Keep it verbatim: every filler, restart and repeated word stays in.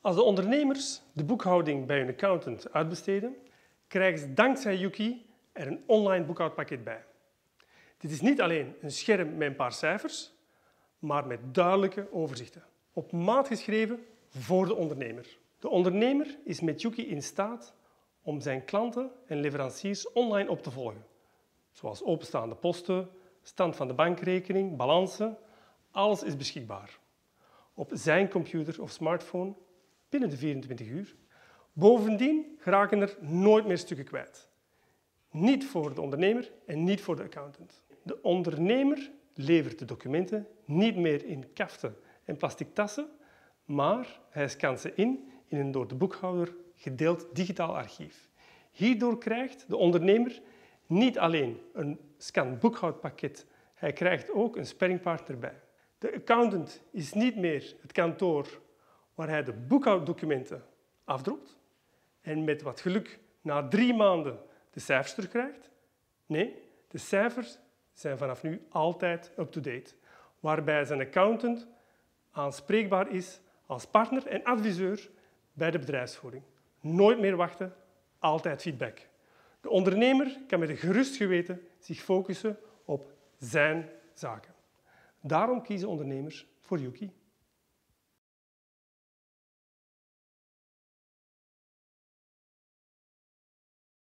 Als de ondernemers de boekhouding bij hun accountant uitbesteden, krijgen ze dankzij Yuki er een online boekhoudpakket bij. Dit is niet alleen een scherm met een paar cijfers, maar met duidelijke overzichten. Op maat geschreven voor de ondernemer. De ondernemer is met Yuki in staat om zijn klanten en leveranciers online op te volgen. Zoals openstaande posten, stand van de bankrekening, balansen. Alles is beschikbaar. Op zijn computer of smartphone binnen de vierentwintig uur. Bovendien geraken er nooit meer stukken kwijt. Niet voor de ondernemer en niet voor de accountant. De ondernemer levert de documenten niet meer in kaften en plastic tassen, maar hij scant ze in in een door de boekhouder gedeeld digitaal archief. Hierdoor krijgt de ondernemer niet alleen een scan-boekhoudpakket, hij krijgt ook een sparringpartner bij. De accountant is niet meer het kantoor waar hij de boekhouddocumenten afdrukt en met wat geluk na drie maanden de cijfers terugkrijgt. Nee, de cijfers zijn vanaf nu altijd up-to-date, waarbij zijn accountant aanspreekbaar is als partner en adviseur bij de bedrijfsvoering. Nooit meer wachten, altijd feedback. De ondernemer kan met een gerust geweten zich focussen op zijn zaken. Daarom kiezen ondernemers voor Yuki.